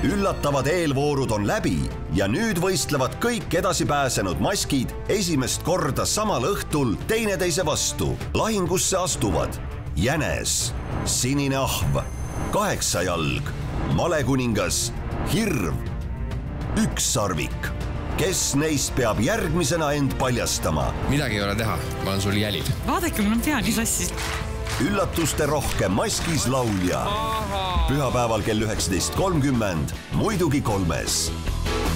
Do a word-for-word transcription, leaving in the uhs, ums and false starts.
Üllatavad eelvoorud on läbi ja nüüd võistlevad kõik edasi pääsenud maskid esimest korda samal õhtul teineteise vastu. Lahingusse astuvad jänes, sinine ahv, kaheksajalg, malekuningas, hirv, ükssarvik. Kes neist peab järgmisena end paljastama? Midagi ei ole teha, ma olen sul jälil. Vaadake, mul on pea nii sassis. Üllatuste rohke maskis laulja. Pühapäeval kell üheksateist kolmkümmend, muidugi kolmes.